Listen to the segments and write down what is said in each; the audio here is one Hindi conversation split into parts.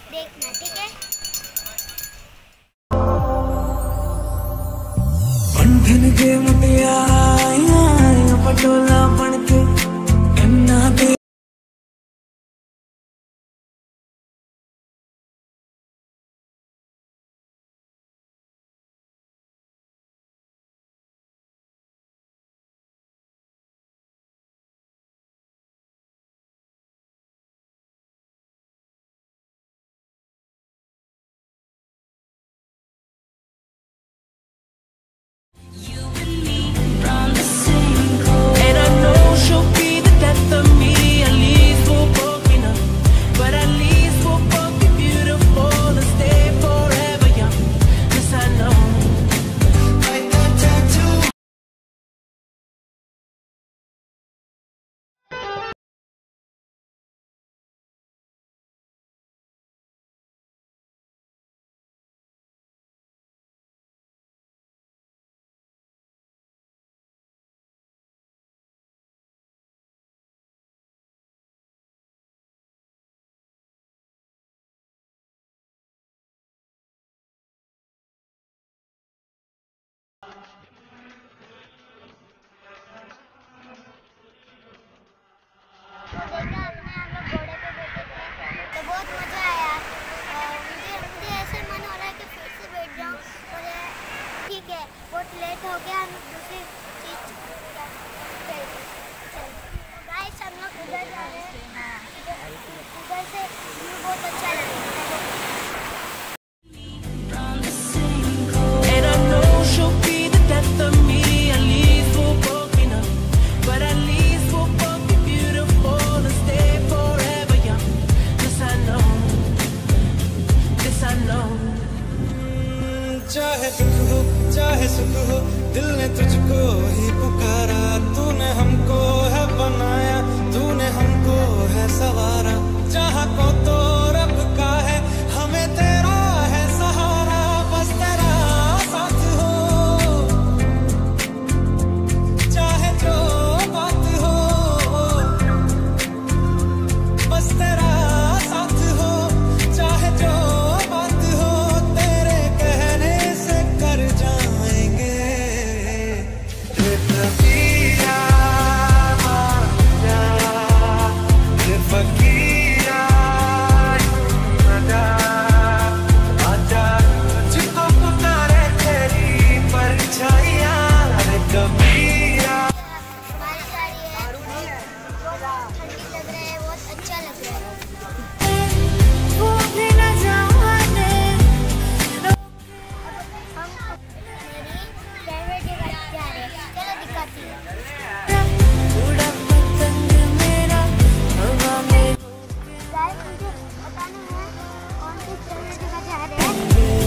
देखना, ठीक है। बंधन के मुटिया पटोला बन के अन्ना दे। तो बहुत मजा आया। मुझे ऐसे मन हो रहा है कि फिर से बैठ जाऊं, और ठीक है बहुत लेट हो गया, हम दूसरी चीज गाइस हम लोग उधर जा रहे हैं। उधर से व्यू बहुत अच्छा लग रहा है। चाहे दुख हो चाहे सुख हो, दिल ने तुझको ही पुकारा। तूने हमको है बनाया, तूने हमको है सवारा। जहाँ को तो रब का है, हमें तेरा है सहारा। बस तेरा साथ हो, चाहे जो बात हो। बस तेरा साथ हो, चाहे जो बात हो। तेरे कहने से कर जाएंगे। फकीरा आजा, तुझको पुकारे तेरी परछाइयाँ। कबीरा हमारी गाड़ी है, बहुत ठंडी लग रहा है, बहुत अच्छा लग रहा है। वो भी न जाने हम मेरी फेवरेट जगह जा रहे हैं। चलो दिखाती हूँ। उड़ा पतंग मेरा हवा में। गाइस मुझे बताना है कौन सी फेवरेट जगह जा रहे हैं।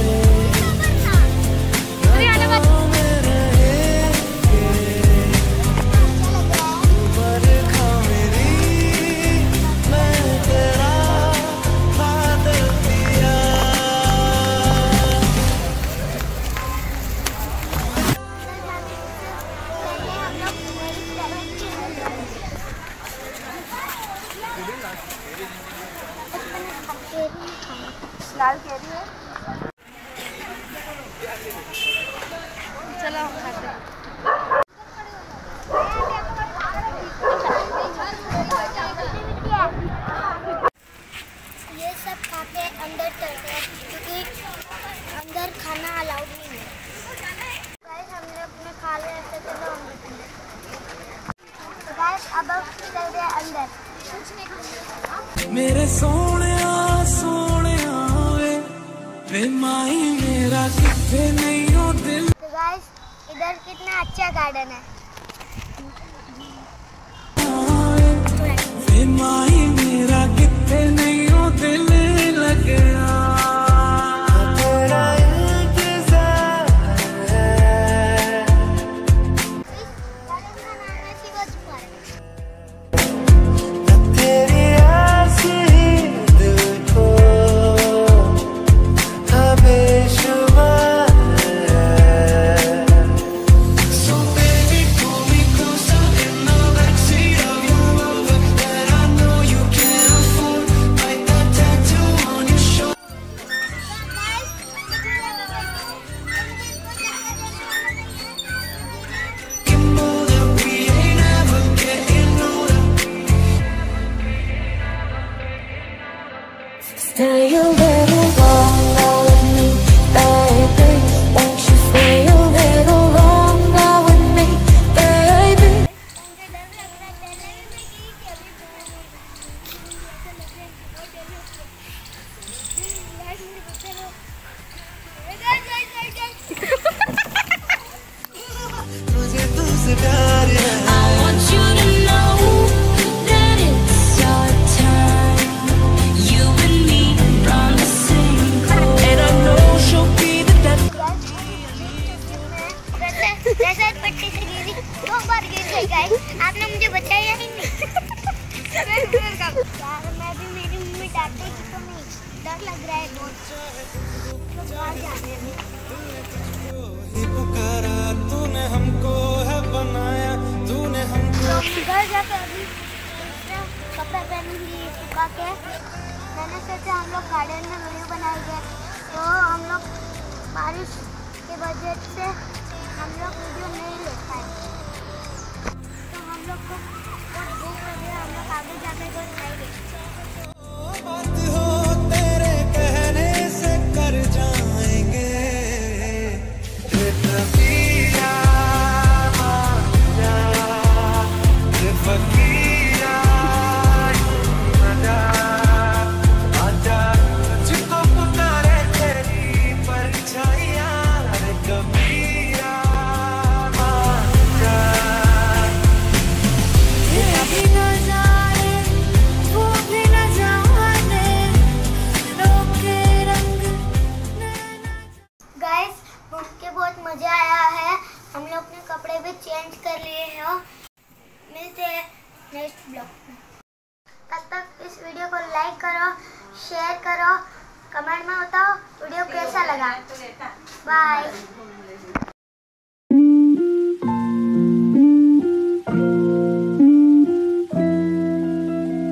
लाल कैरी है। चलो हम खाते हैं। ये सब खा के अंदर चलते हैं, क्योंकि अंदर खाना अलाउड नहीं है। गाइस हम लोग ने खा लिया, तो चलो हम तो गाइस अब हम चल रहे हैं अंदर। कुछ नहीं खाएंगे। मेरे सोने वे माही मेरा कितने नहीं हो दिल। तो गाइस इधर कितना अच्छा गार्डन है। वे माही मेरा कितने नहीं हो दिल लग गया। तेरा इंतजार है। इस गार्डन का नाम है शिवाजी पार्क। तेरी आस ही दिल को हमेशा है। So baby Stay a little longer with me, baby. Won't you stay a little longer with me, baby? तुझे तुझसे प्यार है। I want you to know that it's our time. You and me on the same coast. And I know she'll be the best. वैसे पट्टी से गिरी 2 बार गिर गई गाइस, आपने मुझे बचाया ही नहीं। यार मैं भी, मेरी मम्मी डांटेगी तो नहीं, डर लग रहा है बहुत। तो बाहर जाने में ही पुकारा तूने हमको है बनाया, तूने हमको। घर जाकर अभी कपड़े पहनूंगी सुखा के। मैंने सोचा हम लोग गार्डन में वीडियो बनाएंगे, तो हम लोग बारिश के वजह से हम लोग वीडियो नहीं ले पाए, तो हम लोग को बहुत भूख लगी है, हम लोग आगे जाकर कुछ खाएंगे। बात हो तेरे कहने से कर जाएंगे, रे फकीरा आजा, रे फकीरा आजा, आजा तुझको पुकारे तेरी परछाइयाँ, रे कबीरा आजा। ये भी न जाने, वो भी न जाने, रोके रंग नैना। गाइस घूम के बहुत मज़ा आया है, हम लोग ने कपड़े भी चेंज कर लिए हैं। मिलते हैं नेक्स्ट ब्लॉग में, तब तक इस वीडियो को लाइक करो, शेयर करो, कमेंट में बताओ वीडियो कैसा लगा। बाय।